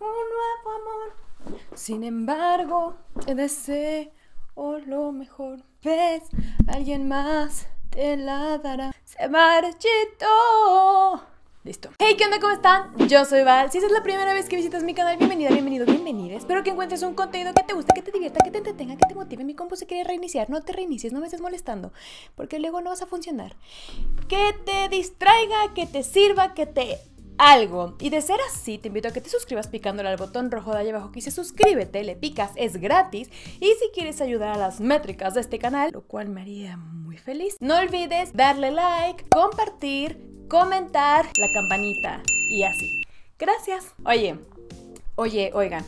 nuevo amor. Sin embargo, te deseo lo mejor. ¿Ves? Alguien más te la dará. Se marchitó. Listo. Hey, ¿qué onda? ¿Cómo están? Yo soy Val. Si esa es la primera vez que visitas mi canal, bienvenida, bienvenido, bienvenida. Espero que encuentres un contenido que te guste, que te divierta, que te entretenga, que te motive. Mi compu se quiere reiniciar. No te reinicies, no me estés molestando, porque luego no vas a funcionar. Que te distraiga, que te sirva, que te... algo. Y de ser así, te invito a que te suscribas picándole al botón rojo de allá abajo que dice suscríbete, le picas, es gratis. Y si quieres ayudar a las métricas de este canal, lo cual me haría muy feliz, no olvides darle like, compartir, comentar, la campanita y así. Gracias. Oigan,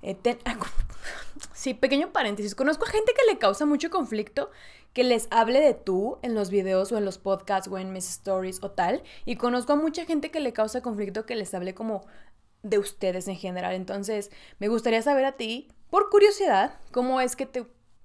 sí, pequeño paréntesis. Conozco a gente que le causa mucho conflicto que les hable de tú en los videos o en los podcasts o en mis stories o tal. Y conozco a mucha gente que le causa conflicto que les hable como de ustedes en general. Entonces, me gustaría saber a ti, por curiosidad, cómo es que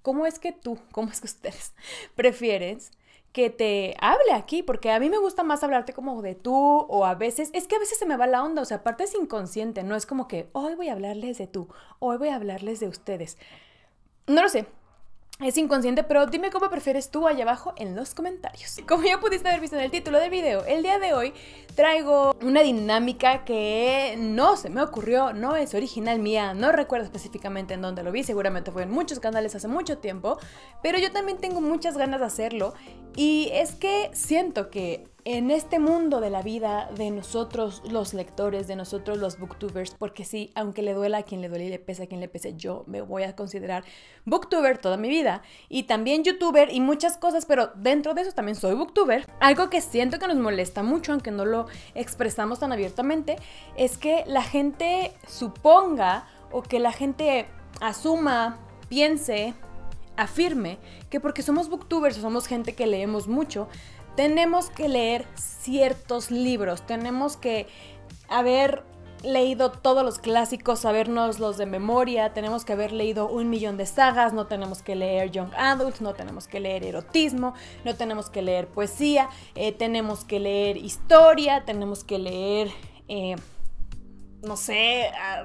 ustedes prefieres que te hable aquí, porque a mí me gusta más hablarte como de tú, o a veces se me va la onda, o sea, aparte es inconsciente, no es como que hoy voy a hablarles de tú, hoy voy a hablarles de ustedes. No lo sé. Es inconsciente, pero dime cómo prefieres tú allá abajo en los comentarios. Como ya pudiste haber visto en el título del video, el día de hoy traigo una dinámica que no se me ocurrió, no es original mía, no recuerdo específicamente en dónde lo vi, seguramente fue en muchos canales hace mucho tiempo, pero yo también tengo muchas ganas de hacerlo y es que siento que en este mundo de la vida de nosotros los lectores, de nosotros los booktubers, porque sí, aunque le duela a quien le duele y le pese a quien le pese, yo me voy a considerar booktuber toda mi vida y también youtuber y muchas cosas, pero dentro de eso también soy booktuber. Algo que siento que nos molesta mucho, aunque no lo expresamos tan abiertamente, es que la gente suponga o que la gente asuma, piense, afirme que porque somos booktubers o somos gente que leemos mucho, tenemos que leer ciertos libros, tenemos que haber leído todos los clásicos, sabernos los de memoria, tenemos que haber leído 1.000.000 de sagas, no tenemos que leer young adult, no tenemos que leer erotismo, no tenemos que leer poesía, tenemos que leer historia, tenemos que leer... no se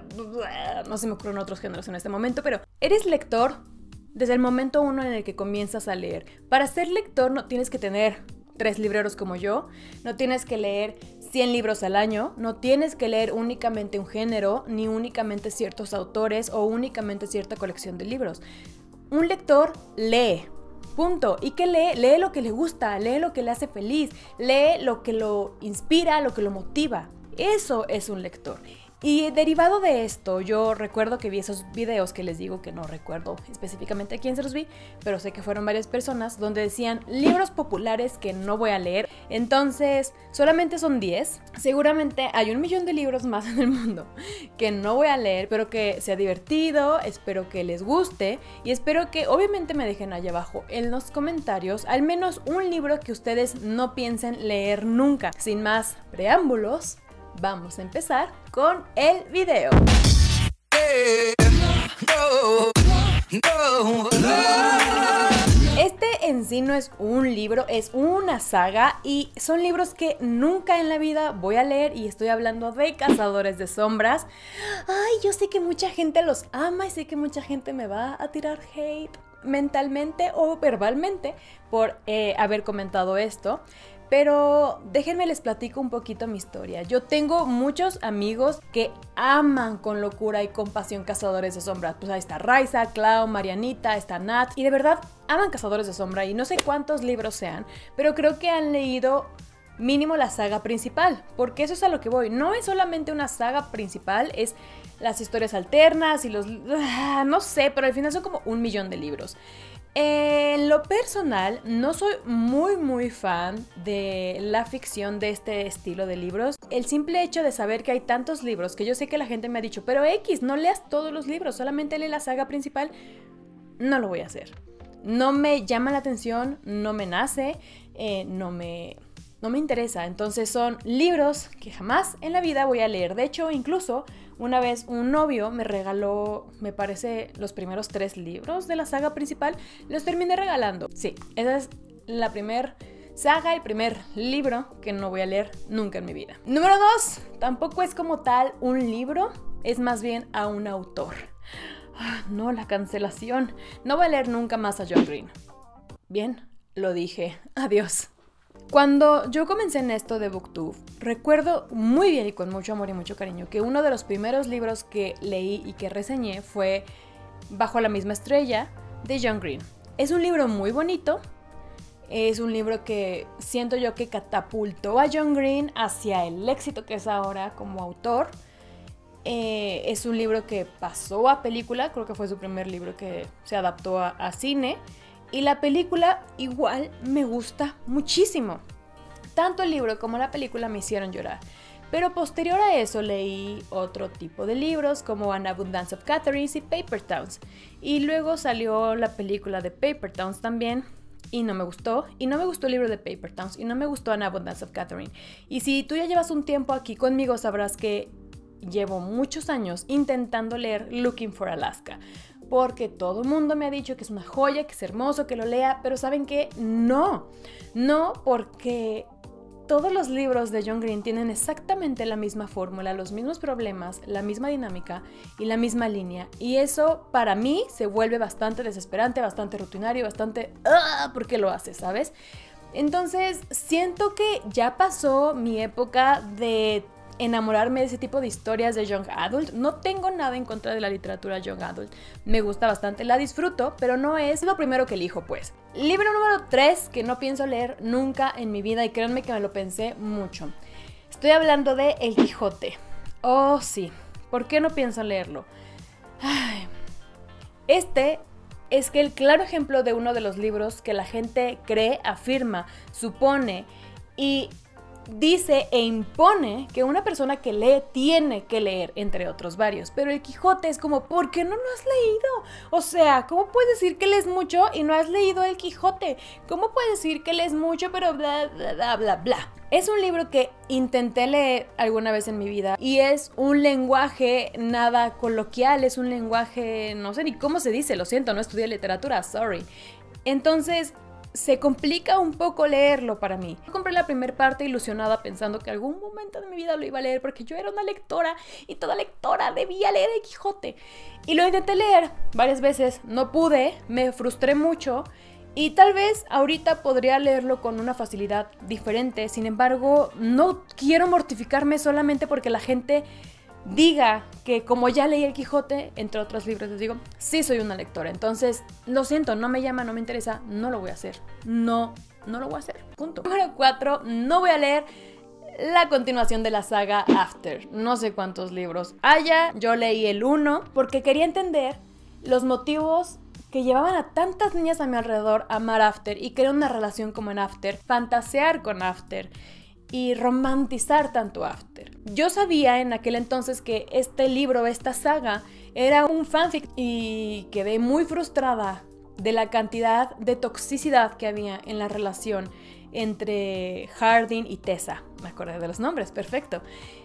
me ocurren otros géneros en este momento, pero eres lector desde el momento uno en el que comienzas a leer. Para ser lector no tienes que tener 3 libreros como yo, no tienes que leer 100 libros al año, no tienes que leer únicamente un género, ni únicamente ciertos autores o únicamente cierta colección de libros. Un lector lee, punto. ¿Y qué lee? Lee lo que le gusta, lee lo que le hace feliz, lee lo que lo inspira, lo que lo motiva. Eso es un lector. Y derivado de esto, yo recuerdo que vi esos videos que les digo que no recuerdo específicamente a quién se los vi, pero sé que fueron varias personas, donde decían libros populares que no voy a leer. Entonces, solamente son 10. Seguramente hay 1.000.000 de libros más en el mundo que no voy a leer, pero que sea divertido, espero que les guste y espero que obviamente me dejen allá abajo en los comentarios al menos un libro que ustedes no piensen leer nunca. Sin más preámbulos, vamos a empezar con el video. Este en sí no es un libro, es una saga y son libros que nunca en la vida voy a leer y estoy hablando de Cazadores de Sombras. Ay, yo sé que mucha gente los ama y sé que mucha gente me va a tirar hate mentalmente o verbalmente por haber comentado esto. Pero déjenme les platico un poquito mi historia. Yo tengo muchos amigos que aman con locura y con pasión Cazadores de Sombras. Pues ahí está Raiza, Clau, Marianita, está Nat. Y de verdad aman Cazadores de Sombra y no sé cuántos libros sean, pero creo que han leído mínimo la saga principal, porque eso es a lo que voy. No es solamente una saga principal, es las historias alternas y los... no sé, pero al final son como 1.000.000 de libros. En lo personal, no soy muy fan de la ficción de este estilo de libros. El simple hecho de saber que hay tantos libros, que yo sé que la gente me ha dicho, pero X, no leas todos los libros, solamente lee la saga principal, no lo voy a hacer. No me llama la atención, no me nace, no me interesa. Entonces son libros que jamás en la vida voy a leer. De hecho, incluso una vez un novio me regaló, me parece, los primeros 3 libros de la saga principal. Los terminé regalando. Sí, esa es la primera saga, el primer libro que no voy a leer nunca en mi vida. Número 2, tampoco es como tal un libro, es más bien a un autor. No, la cancelación. No voy a leer nunca más a John Green. Bien, lo dije. Adiós. Cuando yo comencé en esto de BookTube, recuerdo muy bien y con mucho amor y mucho cariño que uno de los primeros libros que leí y que reseñé fue Bajo la misma estrella, de John Green. Es un libro muy bonito, es un libro que siento yo que catapultó a John Green hacia el éxito que es ahora como autor. Es un libro que pasó a película, creo que fue su primer libro que se adaptó a cine. Y la película igual me gusta muchísimo. Tanto el libro como la película me hicieron llorar. Pero posterior a eso leí otro tipo de libros como An Abundance of Catherines y Paper Towns. Y luego salió la película de Paper Towns también y no me gustó. Y no me gustó el libro de Paper Towns y no me gustó An Abundance of Catherine. Y si tú ya llevas un tiempo aquí conmigo sabrás que llevo muchos años intentando leer Looking for Alaska. Porque todo el mundo me ha dicho que es una joya, que es hermoso, que lo lea, pero ¿saben qué? No, porque todos los libros de John Green tienen exactamente la misma fórmula, los mismos problemas, la misma dinámica y la misma línea. Y eso para mí se vuelve bastante desesperante, bastante rutinario, bastante... ¿por qué lo hace, sabes? Entonces siento que ya pasó mi época de enamorarme de ese tipo de historias de young adult. No tengo nada en contra de la literatura young adult, me gusta bastante, la disfruto, pero no es lo primero que elijo pues. Libro número 3 que no pienso leer nunca en mi vida y créanme que me lo pensé mucho. Estoy hablando de El Quijote. Oh sí, ¿por qué no pienso leerlo? Este es que el claro ejemplo de uno de los libros que la gente cree, afirma, supone y dice e impone que una persona que lee tiene que leer, entre otros varios. Pero El Quijote es como, ¿por qué no lo has leído? O sea, ¿cómo puedes decir que lees mucho y no has leído El Quijote? ¿Cómo puedes decir que lees mucho pero bla, bla, bla, bla, bla? Es un libro que intenté leer alguna vez en mi vida y es un lenguaje nada coloquial, es un lenguaje, no sé ni cómo se dice, lo siento, no estudié literatura, sorry. Entonces se complica un poco leerlo para mí. Yo compré la primera parte ilusionada pensando que algún momento de mi vida lo iba a leer porque yo era una lectora y toda lectora debía leer El Quijote. Y lo intenté leer varias veces, no pude, me frustré mucho y tal vez ahorita podría leerlo con una facilidad diferente. Sin embargo, no quiero mortificarme solamente porque la gente diga que como ya leí El Quijote, entre otros libros, les digo, sí soy una lectora. Entonces, lo siento, no me llama, no me interesa, no lo voy a hacer. No lo voy a hacer, punto. Número 4, no voy a leer la continuación de la saga After. No sé cuántos libros haya, yo leí el 1 porque quería entender los motivos que llevaban a tantas niñas a mi alrededor a amar After y querer una relación como en After, fantasear con After y romantizar tanto After. Yo sabía en aquel entonces que este libro, esta saga, era un fanfic y quedé muy frustrada de la cantidad de toxicidad que había en la relación entre Hardin y Tessa. Me acordé de los nombres, perfecto.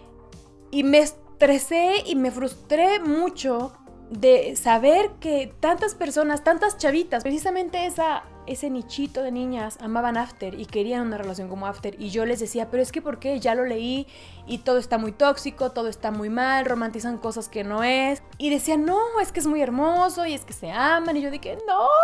Y me estresé y me frustré mucho de saber que tantas personas, tantas chavitas, precisamente ese nichito de niñas amaban After y querían una relación como After y yo les decía, pero es que ¿por qué? Ya lo leí y todo está muy tóxico, todo está muy mal, romantizan cosas que no es y decían, no, es que es muy hermoso y es que se aman y yo dije,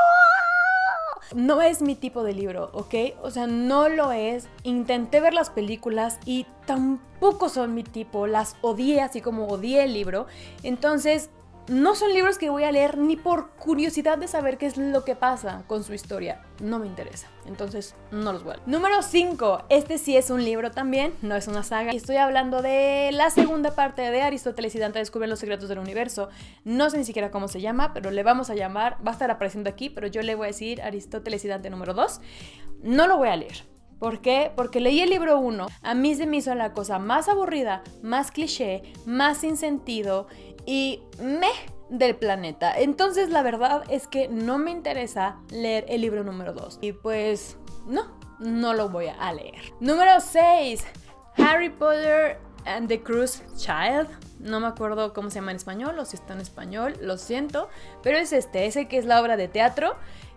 no es mi tipo de libro, ¿ok? O sea, no lo es. Intenté ver las películas y tampoco son mi tipo, las odié así como odié el libro, entonces no son libros que voy a leer ni por curiosidad de saber qué es lo que pasa con su historia. No me interesa. Entonces, no los voy a leer. Número 5. Este sí es un libro también, no es una saga. Y estoy hablando de la segunda parte de Aristóteles y Dante descubren los secretos del universo. No sé ni siquiera cómo se llama, pero le vamos a llamar, va a estar apareciendo aquí, pero yo le voy a decir Aristóteles y Dante número 2. No lo voy a leer. ¿Por qué? Porque leí el libro 1, a mí se me hizo la cosa más aburrida, más cliché, más sin sentido y del planeta. Entonces la verdad es que no me interesa leer el libro número 2. Y pues no lo voy a leer. Número 6. Harry Potter and the Cruise Child. No me acuerdo cómo se llama en español o si está en español, lo siento. Pero es el que es la obra de teatro.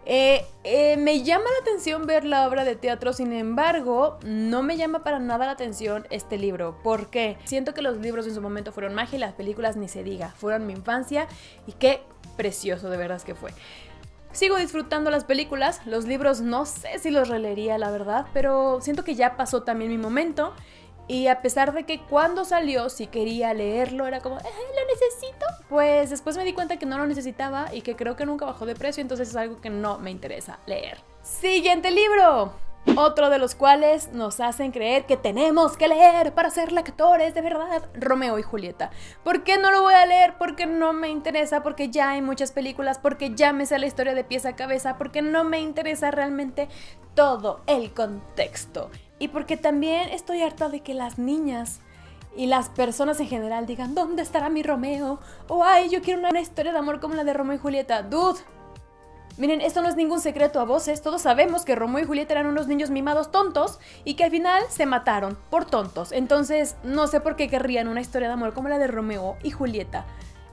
Me llama la atención ver la obra de teatro, sin embargo, no me llama para nada la atención este libro. ¿Por qué? Siento que los libros en su momento fueron magia y las películas ni se diga. Fueron mi infancia y qué precioso de verdad que fue. Sigo disfrutando las películas, los libros no sé si los releería la verdad, pero siento que ya pasó también mi momento. Y a pesar de que cuando salió, si quería leerlo, era como, ¿lo necesito? Pues después me di cuenta que no lo necesitaba y que creo que nunca bajó de precio, entonces es algo que no me interesa leer. Siguiente libro. Otro de los cuales nos hacen creer que tenemos que leer para ser lectores de verdad, Romeo y Julieta. ¿Por qué no lo voy a leer? Porque no me interesa, porque ya hay muchas películas, porque ya me sé la historia de pies a cabeza, porque no me interesa realmente todo el contexto. Y porque también estoy harta de que las niñas y las personas en general digan, ¿dónde estará mi Romeo? O ay, yo quiero una historia de amor como la de Romeo y Julieta. Dude, miren, esto no es ningún secreto a voces, todos sabemos que Romeo y Julieta eran unos niños mimados tontos y que al final se mataron por tontos. Entonces, no sé por qué querrían una historia de amor como la de Romeo y Julieta.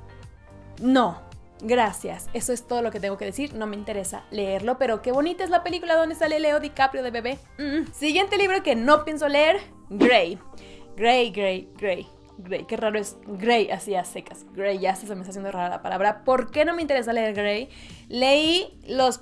No, gracias, eso es todo lo que tengo que decir, no me interesa leerlo, pero qué bonita es la película donde sale Leo DiCaprio de bebé. Siguiente libro que no pienso leer, Grey. Grey, qué raro es Grey, así a secas. Grey, ya se me está haciendo rara la palabra. ¿Por qué no me interesa leer Grey? Leí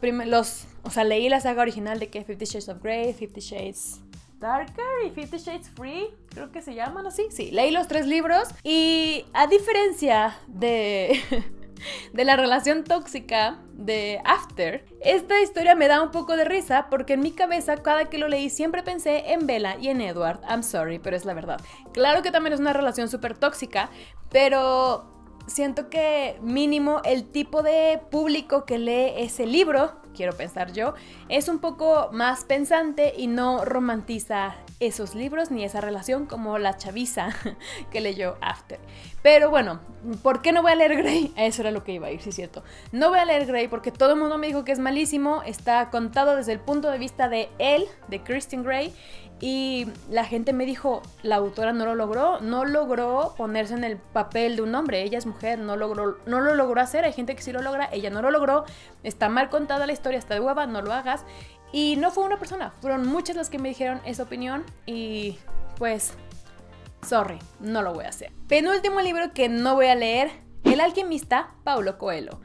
leí la saga original de que 50 Shades of Grey, 50 Shades Darker y 50 Shades Free, creo que se llaman así. Sí, leí los 3 libros y a diferencia de la relación tóxica de After, esta historia me da un poco de risa porque en mi cabeza cada que lo leí siempre pensé en Bella y en Edward. I'm sorry, pero es la verdad. Claro que también es una relación súper tóxica, pero siento que mínimo el tipo de público que lee ese libro, quiero pensar yo, es un poco más pensante y no romantiza esos libros ni esa relación como la chaviza que leyó After. Pero bueno, ¿por qué no voy a leer Grey? Eso era lo que iba a ir, sí es cierto. No voy a leer Grey porque todo el mundo me dijo que es malísimo, está contado desde el punto de vista de él, de Christian Grey, y la gente me dijo, la autora no logró ponerse en el papel de un hombre, ella es mujer, no lo logró hacer, hay gente que sí lo logra, ella no lo logró, está mal contada la historia, está de hueva, no lo hagas. Y no fue una persona, fueron muchas las que me dijeron esa opinión y pues, sorry, no lo voy a hacer. Penúltimo libro que no voy a leer, El alquimista, Paulo Coelho.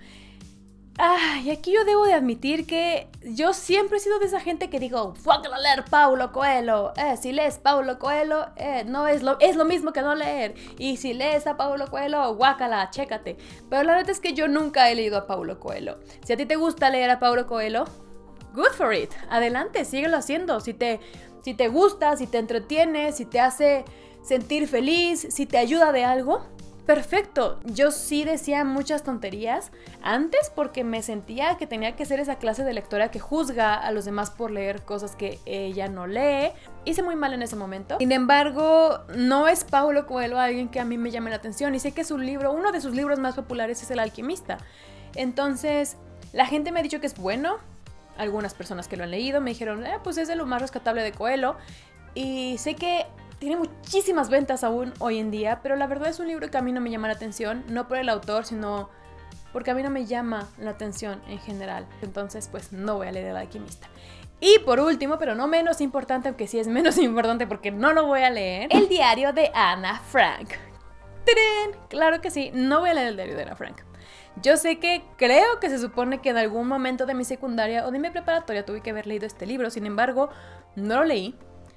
Y aquí yo debo de admitir que yo siempre he sido de esa gente que digo, fuck a leer Paulo Coelho, si lees Paulo Coelho, no es lo mismo que no leer, y si lees a Paulo Coelho, guácala, chécate. Pero la verdad es que yo nunca he leído a Paulo Coelho. Si a ti te gusta leer a Paulo Coelho, good for it, adelante, síguelo haciendo. Si te gusta, si te entretiene, si te hace sentir feliz, si te ayuda de algo, perfecto. Yo sí decía muchas tonterías antes porque me sentía que tenía que ser esa clase de lectora que juzga a los demás por leer cosas que ella no lee. Hice muy mal en ese momento. Sin embargo, no es Paulo Coelho alguien que a mí me llame la atención y sé que uno de sus libros más populares es El alquimista. Entonces, la gente me ha dicho que es bueno. Algunas personas que lo han leído me dijeron, pues es de lo más rescatable de Coelho. Y sé que tiene muchísimas ventas aún hoy en día, pero la verdad es un libro que a mí no me llama la atención, no por el autor, sino porque a mí no me llama la atención en general. Entonces, pues no voy a leer El alquimista. Y por último, pero no menos importante, aunque sí es menos importante porque no lo voy a leer, El diario de Ana Frank. ¡Tarán! Claro que sí, no voy a leer el diario de Ana Frank. Yo sé que creo que se supone que en algún momento de mi secundaria o de mi preparatoria tuve que haber leído este libro, sin embargo, no lo leí.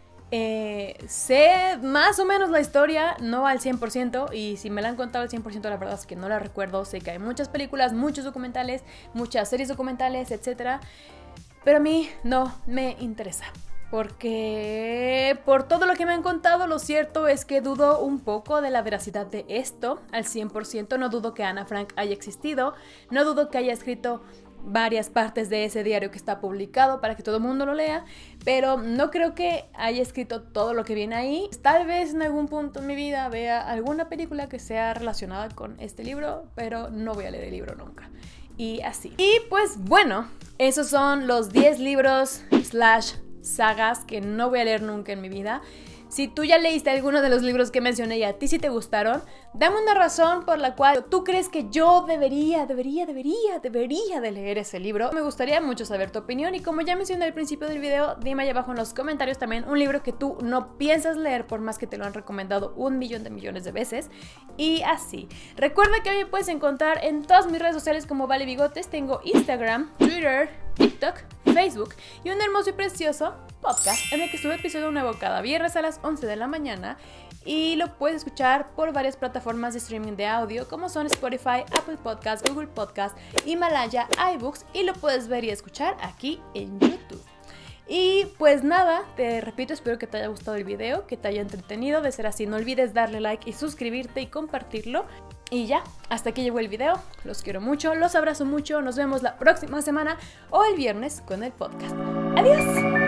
Sé más o menos la historia, no al 100%, y si me la han contado al 100% la verdad es que no la recuerdo. Sé que hay muchas películas, muchos documentales, muchas series documentales, etc. Pero a mí no me interesa. Porque por todo lo que me han contado, lo cierto es que dudo un poco de la veracidad de esto al 100%. No dudo que Ana Frank haya existido, no dudo que haya escrito varias partes de ese diario que está publicado para que todo el mundo lo lea, pero no creo que haya escrito todo lo que viene ahí. Tal vez en algún punto en mi vida vea alguna película que sea relacionada con este libro, pero no voy a leer el libro nunca. Y así. Y pues bueno, esos son los 10 libros / sagas que no voy a leer nunca en mi vida. Si tú ya leíste alguno de los libros que mencioné y a ti sí te gustaron, dame una razón por la cual tú crees que yo debería de leer ese libro. Me gustaría mucho saber tu opinión y como ya mencioné al principio del video, dime ahí abajo en los comentarios también un libro que tú no piensas leer por más que te lo han recomendado 1.000.000 de millones de veces. Y así. Recuerda que me puedes encontrar en todas mis redes sociales como Vale Bigotes. Tengo Instagram, Twitter, TikTok, Facebook y un hermoso y precioso podcast en el que sube episodio nuevo cada viernes a las 11 de la mañana y lo puedes escuchar por varias plataformas de streaming de audio como son Spotify, Apple Podcasts, Google Podcasts, Himalaya, iBooks y lo puedes ver y escuchar aquí en YouTube. Y pues nada, te repito, espero que te haya gustado el video, que te haya entretenido. De ser así, no olvides darle like y suscribirte y compartirlo. Y ya, hasta aquí llegó el video. Los quiero mucho, los abrazo mucho. Nos vemos la próxima semana o el viernes con el podcast. ¡Adiós!